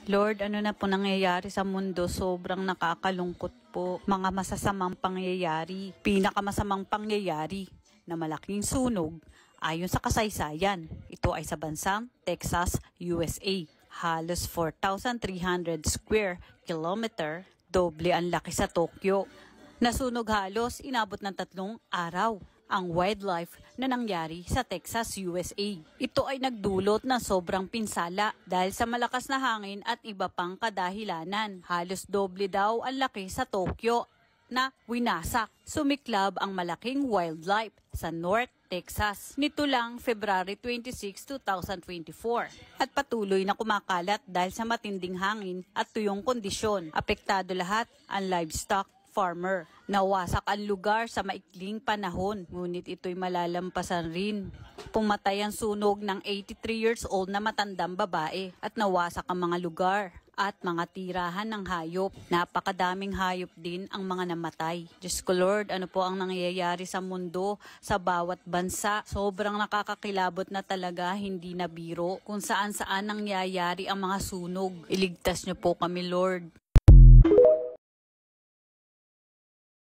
Lord, ano na po nangyayari sa mundo? Sobrang nakakalungkot po. Mga masasamang pangyayari. Pinakamasamang pangyayari na malaking sunog ayon sa kasaysayan. Ito ay sa bansang Texas, USA. Halos 4,300 square kilometer, doble ang laki sa Tokyo. Nasunog halos inabot ng 3 araw ang wildlife na nangyari sa Texas, USA. Ito ay nagdulot ng sobrang pinsala dahil sa malakas na hangin at iba pang kadahilanan. Halos doble daw ang laki sa Tokyo na winasak. Sumiklab ang malaking wildlife sa North Texas. Nito lang February 26, 2024. At patuloy na kumakalat dahil sa matinding hangin at tuyong kondisyon. Apektado lahat ang livestock farmer. Nawasak ang lugar sa maikling panahon, ngunit ito'y malalampasan rin. Pumatay ang sunog ng 83 years old na matandang babae at nawasak ang mga lugar at mga tirahan ng hayop. Napakadaming hayop din ang mga namatay. Diyos ko Lord, ano po ang nangyayari sa mundo, sa bawat bansa? Sobrang nakakakilabot na talaga, hindi na biro. Kung saan-saan nangyayari ang mga sunog. Iligtas niyo po kami Lord.